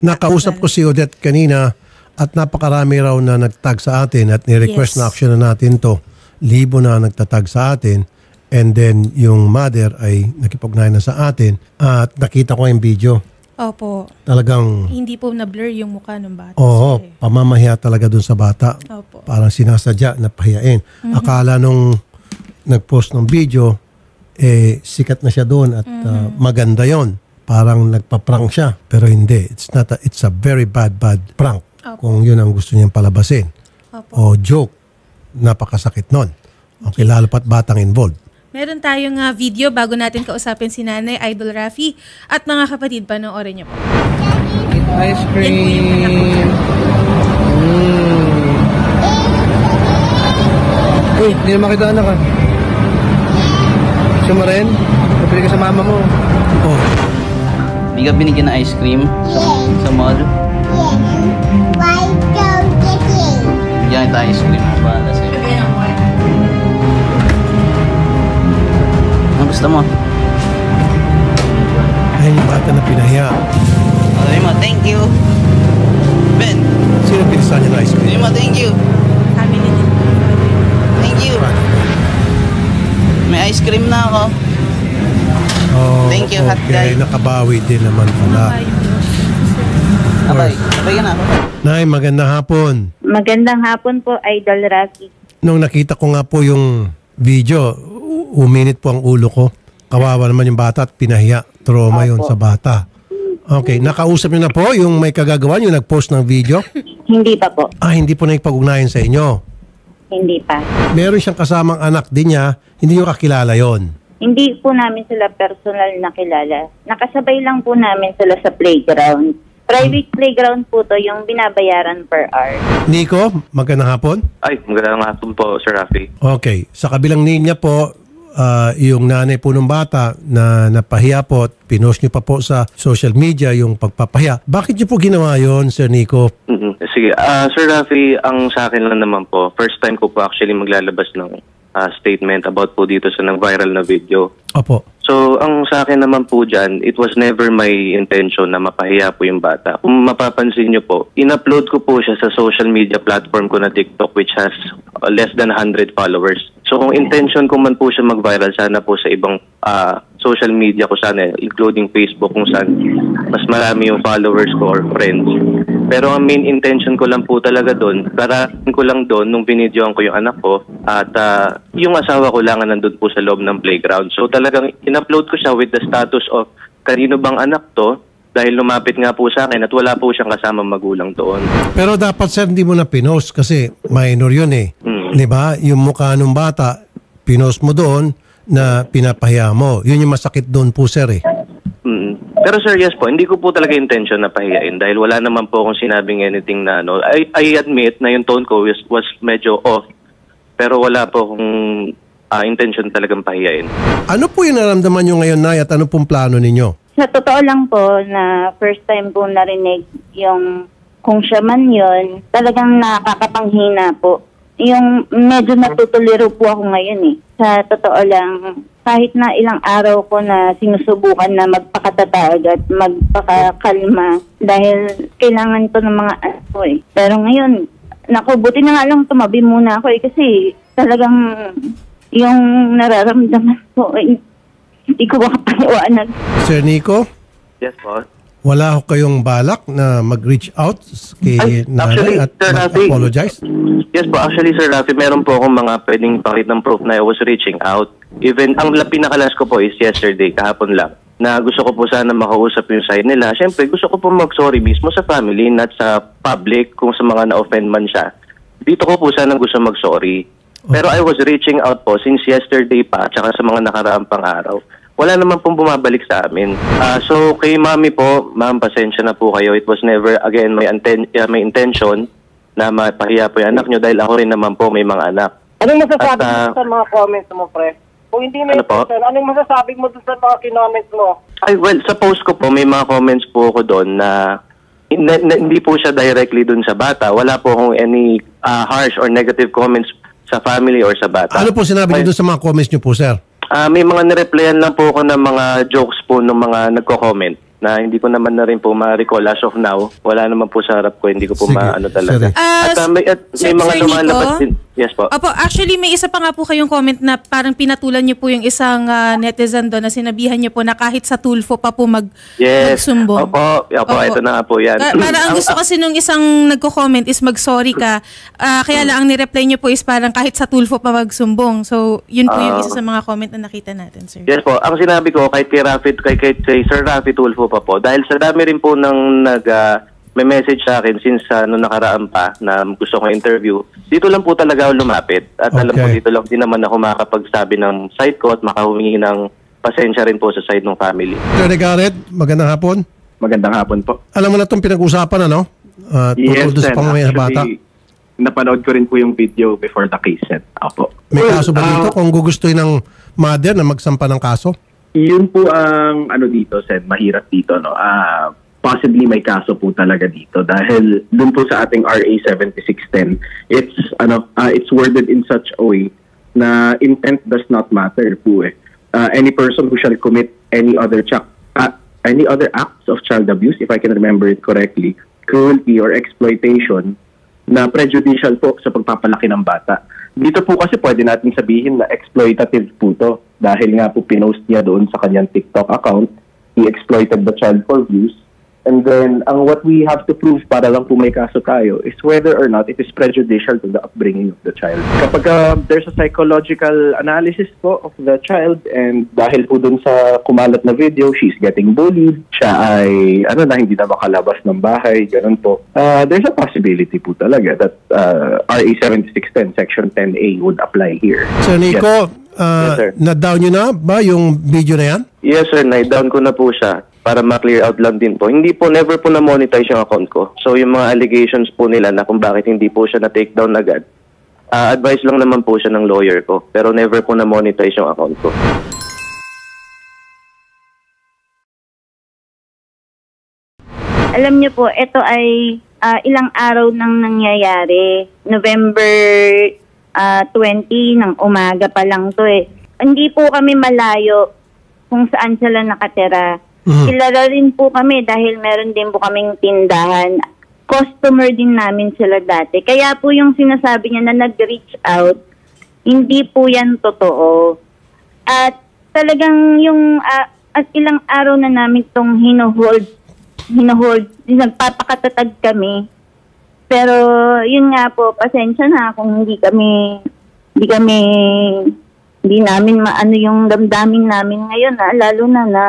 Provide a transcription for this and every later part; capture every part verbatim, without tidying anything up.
Nakausap ko si Odette kanina at napakarami raw na nagtag sa atin at ni-request Yes. na action na natin to. Libo na nagtatag sa atin and then yung mother ay nakipag-ugnayan na sa atin at nakita ko yung video. Opo. Talagang, Hindi po na-blur yung mukha ng bata. oo, sir, eh. pamamahiya talaga dun sa bata. Opo. Parang sinasadya na pahiyain. Akala nung nag-post ng video, eh, sikat na siya doon at uh, maganda yon. Parang nagpa-prank siya. Pero hindi. It's not a, it's a very bad, bad prank. Opo. Kung yun ang gusto niyang palabasin. Opo. O joke. Napakasakit nun. Okay, lalo pat batang involved. Meron tayong ah, video bago natin kausapin si Nanay Idol Rafi at mga kapatid, panoorin niyo po. Ice Yan po yung anak ko. cream. Mm. Uy, hindi na makita anak ah. Gusto mo rin? Kapili ka sa mama mo. Oh, Hindi ka binigyan ng ice cream sa, sa mall? Why don't you think? Bigyan kita ice cream. Bahala sa'yo. Ano gusto mo? ayun yung bata na pinahiya. Sabi mo, thank you. Ben, Sino pinisan niya na ice sabi cream? mo, thank you. Family din. Thank you. May ice cream na ako. Oh, Thank you, hot okay. guy. Nakabawi din naman pala. Abay, abay ka na. Nay, magandang hapon. Magandang hapon po, Idol Rafi. Nung nakita ko nga po yung video, u- uminit po ang ulo ko. Kawawa naman yung bata at pinahiya. Trauma yun sa bata. Okay, nakausap niyo na po yung may kagagawa, yung nag-post ng video? Hindi pa po. Ah, hindi po nakipag-ugnayan sa inyo. Hindi pa. Meron siyang kasamang anak din niya, hindi nyo kakilala yon. Hindi po namin sila personal na kilala. Nakasabay lang po namin sila sa playground. Private playground po to, yung binabayaran per hour. Nico, magandang hapon. Ay, magandang hapon po, Sir Rafi. Okay, sa kabilang linya po, ah, yung nanay po ng bata na napahiya po at pinost nyo pa po sa social media yung pagpapahiya. Bakit nyo po ginawa yon, Sir Nico? Mhm. Sige, ah Sir Rafi, ang sa akin lang naman po, first time ko po actually maglalabas ng ah, statement about po dito sa nag-viral na video. Opo. So, ang sa akin naman po dyan, it was never my intention na mapahiya po yung bata. Kung mapapansin nyo po, in-upload ko po siya sa social media platform ko na TikTok which has uh, less than one hundred followers. So, kung intention ko man po siya mag-viral, sana po sa ibang uh, social media ko sana, including Facebook kung saan mas marami yung followers ko or friends. Pero ang main intention ko lang po talaga doon, parating ko lang doon nung binidyoan ko yung anak ko at uh, yung asawa ko lang nandun po sa loob ng playground. So talagang in-upload ko siya with the status of kanino bang anak to dahil lumapit nga po sa akin at wala po siyang kasamang magulang doon. Pero dapat, sir, hindi mo na pinost kasi minor yun eh. Mm. Di ba? Yung mukha ng bata, pinost mo doon na pinapahiya mo. Yun yung masakit doon po, sir eh. Mm. Pero sir, yes po, hindi ko po talaga intention na pahiyain dahil wala naman po akong sinabing anything na ano. I, I admit na yung tone ko was, was medyo off pero wala po akong uh, intention talagang pahiyain. Ano po yung naramdaman nyo ngayon, Nay, at ano pong plano ninyo? Sa totoo lang po na first time po narinig yung kung siya man yun, talagang nakakapanghina po. Yung medyo natutuliro po ako ngayon eh. Sa totoo lang, kahit na ilang araw ko na sinusubukan na magpakatatag at magpakakalma dahil kailangan to ng mga anak ko eh. Pero ngayon, naku, buti na nga lang tumabi muna ako eh kasi talagang yung nararamdaman ko eh, hindi ko makapaliwanag. Sir Nico, Yes po. wala ho kayong balak na mag-reach out kay Ay, nanay actually, at Sir Rafi. mag-apologize? Yes po, actually Sir Rafi, meron po akong mga pwedeng pakitang proof na I was reaching out. Even, ang la- pinakalas ko po is yesterday, kahapon lang, na gusto ko po sana makausap yung side nila. Siyempre, gusto ko po mag-sorry mismo sa family, not sa public, kung sa mga na-offend man siya. Dito ko po sana gusto mag-sorry. Pero I was reaching out po since yesterday pa, tsaka sa mga nakaraang pang araw. Wala naman pong bumabalik sa amin. Ah, so, kay mami po, ma'am, pasensya na po kayo. It was never, again, my, anten- uh, my intention na mapahiya po yung anak nyo dahil ako rin naman po may mga anak. Anong masasabi At, ah, mo sa mga comments mo, pre? Kung hindi may Ano po? intention, anong masasabi mo dun sa mga kinomments mo? Ay, well, sa post ko po, may mga comments po ako doon na na- na- hindi po siya directly doon sa bata. Wala po akong any ah, harsh or negative comments sa family or sa bata. Ano po sinabi niyo doon sa mga comments niyo po, sir? Ah, may mga nireplyan lang po ako ng mga jokes po ng mga nagko-comment na hindi ko naman na rin po ma-recall as of now. Wala naman po sa harap ko, hindi ko po Sige, maano talaga. sir. Ah, at, uh, may, at Sir- may mga Sir lumalabas Nico? din. Yes po. Opo, actually may isa pa nga po kayong comment na parang pinatulan niyo po yung isang ah, netizen doon na sinabihan niyo po na kahit sa Tulfo pa po mag Yes. magsumbong. Opo, opo, ito na nga po yan. Pa- para ang gusto kasi nung isang nagko-comment is mag-sorry ka. Ah, kaya lang ang ni-reply niyo po is parang kahit sa Tulfo pa magsumbong. So, yun po yung Ah. isa sa mga comment na nakita natin, sir. Yes po. Ang sinabi ko kay kay Rafi, kay, kay, kay Sir Rafi Tulfo pa po, dahil sa dami rin po ng nag ah, may message sa akin since uh, nung nakaraan pa na gusto kong interview, dito lang po talaga ako lumapit. At alam ko Okay. dito lang din naman ako makakapagsabi ng side ko at makahumingi ng pasensya rin po sa side ng family. Sir Garrett, magandang hapon. Magandang hapon po. Alam mo na itong pinag-usapan, ano? Uh, Yes, tungkol doon sa sir. pamamayan sa bata. Actually, napanood ko rin po yung video before the case set. Opo. May kaso ba dito Ah, kung gugustuhin ng mother na magsampa ng kaso? Yun po ang ano dito, Sen, mahirap dito, no? Ah, possibly may kaso po talaga dito dahil dun po sa ating R A seventy-six ten, it's ano, ah, it's worded in such a way na intent does not matter po eh. Ah, any person who shall commit any other ch- ah, any other acts of child abuse, if I can remember it correctly, cruelty or exploitation na prejudicial po sa pagpapalaki ng bata. Dito po kasi pwede natin sabihin na exploitative po to dahil nga po pinost niya doon sa kanyang TikTok account, he exploited the child for views. And then, ang what we have to prove para lang po may kaso tayo is whether or not it is prejudicial to the upbringing of the child. Kapag uh, there's a psychological analysis po of the child and dahil po dun sa kumalat na video, she's getting bullied, siya ay ano na, hindi na makalabas ng bahay, ganun po. Uh, there's a possibility po talaga that uh, R A seventy-six ten Section ten A would apply here. Sir Nico, Yes, uh, sir. na-down nyo na ba yung video na yan? Yes sir, na-down ko na po siya para ma-clear out lang din po. Hindi po, never po na-monetize yung account ko. So yung mga allegations po nila na kung bakit hindi po siya na-take down agad, uh, advice lang naman po siya ng lawyer ko. Pero never po na-monetize yung account ko. Alam niyo po, ito ay ah, ilang araw nang nangyayari. November ah, twenty ng umaga pa lang to eh. Hindi po kami malayo kung saan sila nakatira. Mhm. Kilala rin po kami dahil meron din po kaming tindahan. Customer din namin sila dati. Kaya po yung sinasabi niya na nag-reach out, hindi po yan totoo. At talagang yung ah, at ilang araw na namin itong hino-hold, hino-hold, nagpapakatatag kami. Pero yun nga po, pasensya na kung hindi kami, hindi kami, hindi namin maano yung damdamin namin ngayon, na, lalo na na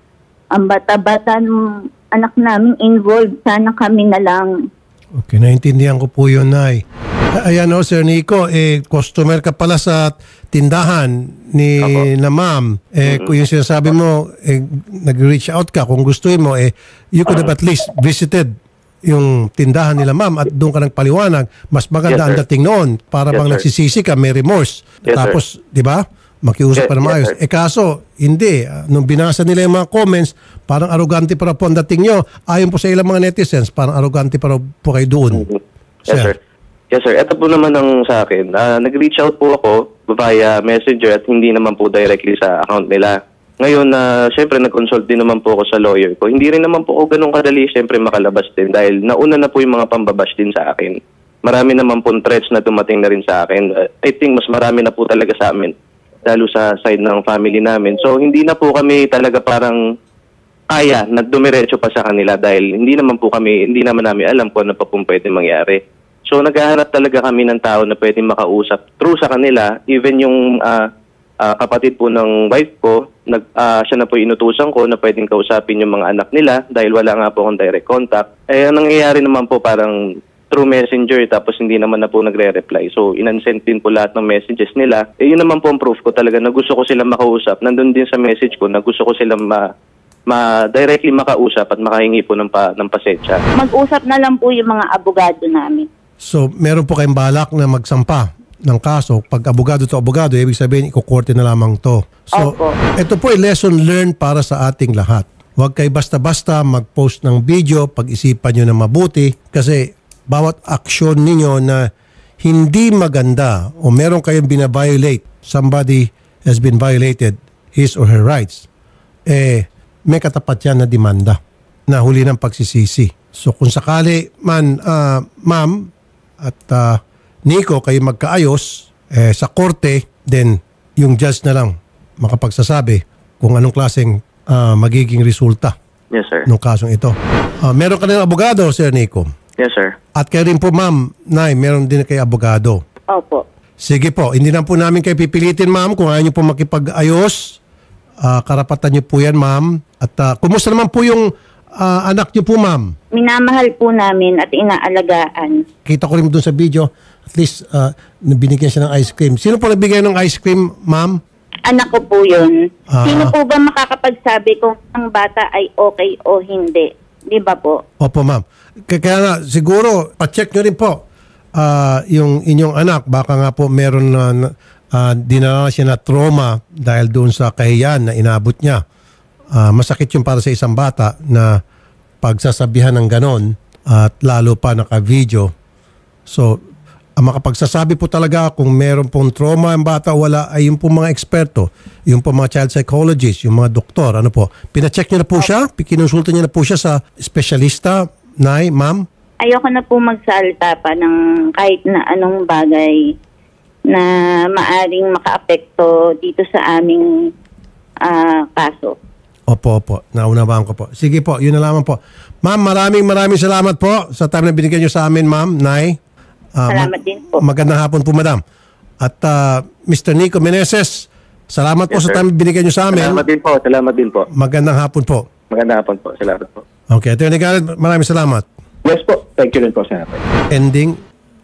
ang bata-bata ng anak namin involved, sana kami na lang. Okay, naintindihan ko po yun, Nay. Ayan o, Sir Nico, eh, customer ka pala sa tindahan ni na ma'am. Eh, kung yung sinasabi mo, eh, nag-reach out ka, kung gustuin mo, eh, you could have at least visited yung tindahan nila ma'am at doon ka nagpaliwanag. Mas maganda Yes, ang sir. dating noon para Yes, bang sir. nagsisisi ka, may remorse. Yes, Tapos, di ba? Makiusap Yes, pa na yes, maayos. sir. Eh kaso, hindi. Ah, Nung binasa nila yung mga comments, parang arrogante pa raw po ang dating nyo. Ayon po sa ilang mga netizens, parang arrogante pa raw po kayo doon. Yes, sir. Yes, sir. Ito po naman ang sa akin. Ah, nag-reach out po ako via messenger at hindi naman po directly sa account nila. Ngayon, na syempre, nag-consult din naman po ako sa lawyer ko. Hindi rin naman po ako ganun kadali, syempre, makalabas din dahil nauna na po yung mga pambabash din sa akin. Marami naman po threats na dumating na rin sa akin. Uh, I think mas marami na po talaga sa amin, lalo sa side ng family namin. So, hindi na po kami talaga parang kaya nagdumiretso pa sa kanila dahil hindi naman po kami, hindi naman namin alam kung ano pa po pwede mangyari. So, naghahanap talaga kami ng tao na pwedeng makausap through sa kanila. Even yung uh, uh, kapatid po ng wife ko, nag, uh, siya na po inutusan ko na pwedeng kausapin yung mga anak nila dahil wala nga po akong direct contact. Eh, ang nangyayari naman po parang through messenger tapos hindi naman na po nagre-reply. So, inansend din po lahat ng messages nila. Eh, yun naman po ang proof ko talaga na gusto ko silang makausap. Nandun din sa message ko na gusto ko silang ma, ma directly makausap at makahingi po ng, pa, ng pasensya. Mag-usap na lang po yung mga abogado namin. So, meron po kayong balak na magsampa ng kaso. Pag abogado to abogado, ibig sabihin, ikukorte na lamang to. So, Opo. ito po ay lesson learned para sa ating lahat. Huwag kayo basta-basta mag-post ng video, pag-isipan nyo na mabuti, kasi bawat aksyon ninyo na hindi maganda o meron kayong binabiolate, somebody has been violated his or her rights, eh, may katapat yan na demanda na huli ng pagsisisi. So kung sakali man, ah, ma'am at ah, Nico, kayo magkaayos eh, sa korte, then yung judge na lang makapagsasabi kung anong klaseng ah, magiging resulta Yes, sir. ng kasong ito. Ah, meron ka rin abogado, Sir Nico. Yes, sir. At kayo rin po, ma'am, Nay, meron din kayo abogado. Opo. Sige po, hindi na po namin kayo pipilitin, ma'am. Kung ayaw niyo po makipag-ayos, ah, karapatan niyo po yan, ma'am. At ah, kumusta naman po yung ah, anak niyo po, ma'am? Minamahal po namin at inaalagaan. Kita ko rin doon sa video, at least uh, binigyan siya ng ice cream. Sino po nagbigay ng ice cream, ma'am? Anak ko po yun. Ah. Sino po ba makakapagsabi kung ang bata ay okay o hindi? Di ba po? Opo, ma'am. K- Kaya nga, siguro, pa-check nyo rin po ah, yung inyong anak. Baka nga po meron na uh, dinala siya na trauma dahil doon sa kahiyan na inabot niya. Ah, masakit yung para sa isang bata na pagsasabihan ng ganon at lalo pa naka-video. So, ang makapagsasabi po talaga kung meron pong trauma ang bata o wala ay yung pong mga eksperto, yung pong mga child psychologist, yung mga doktor, ano po. Pina-check niyo na po siya? Kinonsulta niyo na po siya sa espesyalista, Nay, ma'am? Ayoko na po magsalta pa ng kahit na anong bagay na maaring makaapekto dito sa aming ah, kaso. Opo, opo. Naunawaan ko po. Sige po, yun na lamang po. Ma'am, maraming maraming salamat po sa time na binigyan niyo sa amin, ma'am, Nay. Ah, Salamat mag- din po. Magandang hapon po, madam. At ah, Mister Nico Meneses, salamat po Yes, sa sir. time na binigyan niyo sa amin. Salamat din po. Salamat din po. Magandang hapon po. Magandang hapon po. Salamat po. Okay, Attorney Garrett, maraming salamat. Yes po. Thank you rin po, Senator. Ending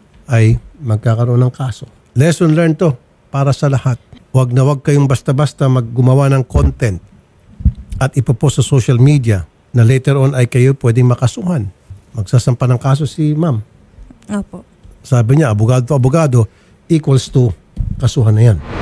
ay magkakaroon ng kaso. Lesson learned to para sa lahat. Huwag na huwag kayong basta-basta maggumawa ng content at ipopost sa social media na later on ay kayo pwedeng makasuhan. Magsasampa ng kaso si ma'am. Opo. Sabi niya, abogado to abogado equals to kasuhan na yan.